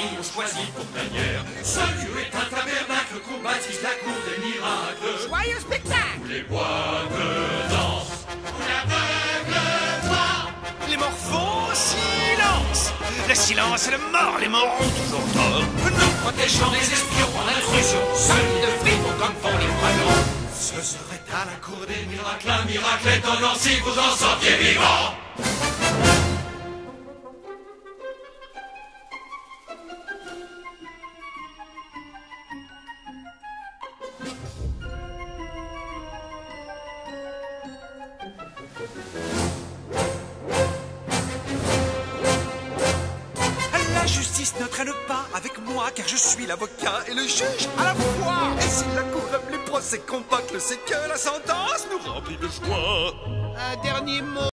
ont choisi pour tanière. Ce lieu est un tabernacle qu'on baptise la cour des miracles. Joyeux spectacle! Où les boîtes dansent, où l'aveugle voit. Les morts font silence. Le silence est le mort, les morts ont toujours tort. Nous protégeons les espions en intrusion, seuls de fripons comme font les croyants. Ce serait à la cour des miracles, un miracle étonnant si vous en sortiez vivant. La justice ne traîne pas avec moi, car je suis l'avocat et le juge à la fois. Et si la cour aime les procès qu'on bâcle, c'est que la sentence nous remplit de joie. Un dernier mot.